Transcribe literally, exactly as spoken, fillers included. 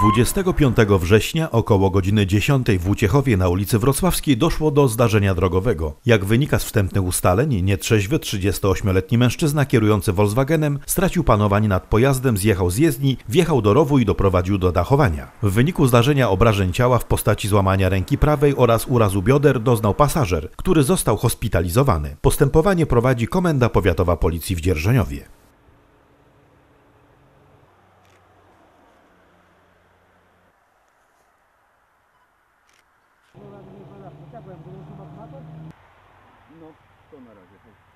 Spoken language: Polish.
dwudziestego piątego września około godziny dziesiątej w Łuciechowie na ulicy Wrocławskiej doszło do zdarzenia drogowego. Jak wynika z wstępnych ustaleń, nietrzeźwy trzydziestoośmioletni mężczyzna kierujący Volkswagenem stracił panowanie nad pojazdem, zjechał z jezdni, wjechał do rowu i doprowadził do dachowania. W wyniku zdarzenia obrażeń ciała w postaci złamania ręki prawej oraz urazu bioder doznał pasażer, który został hospitalizowany. Postępowanie prowadzi Komenda Powiatowa Policji w Dzierżoniowie. No, to na razie.